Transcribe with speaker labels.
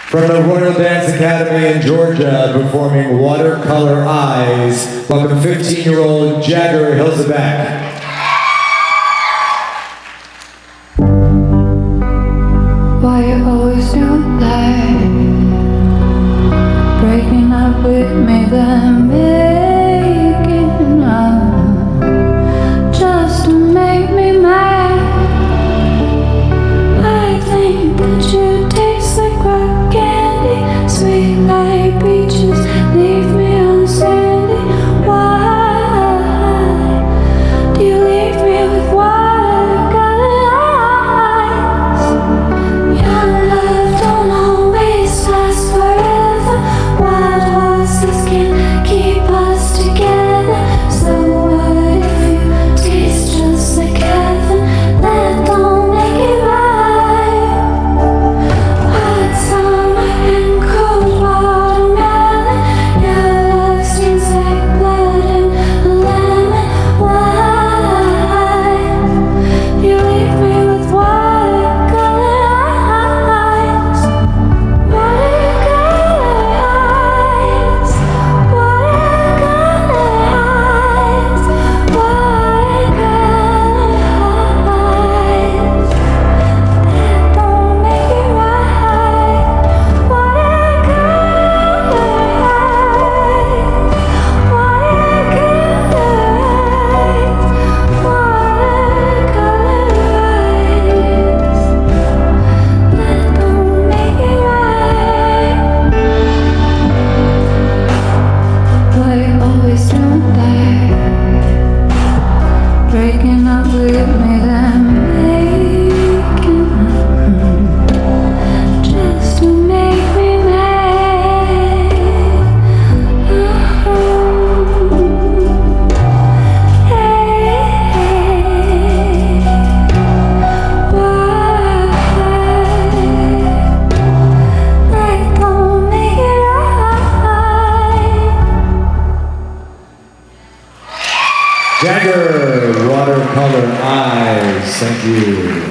Speaker 1: From the Royal Dance Academy in Georgia, performing Watercolor Eyes, welcome 15-year-old Jaegar Hilsabeck.
Speaker 2: Why you always do that? Breaking up with me, then making up just to make me mad. I think that you taste like rock candy, sweet like peaches, leave me on sandy. Why do you leave me with watercolor eyes? Young love don't always last forever. Wild horses can't keep us together. So what if you taste just like heaven? That don't make it right. Hot summer and cold watermelon. Your love seems like blood and a lemon. Why you leave me with watercolor eyes? Watercolor eyes. Watercolor eyes. Watercolor eyes. That don't make it right. Watercolor eyes. Watercolor eyes. Watercolor eyes. That don't make it right. Why you always do that? Breaking up with me, then making up just to make me mad. That don't make it right.
Speaker 1: Jaegar, Watercolor Eyes. Thank you.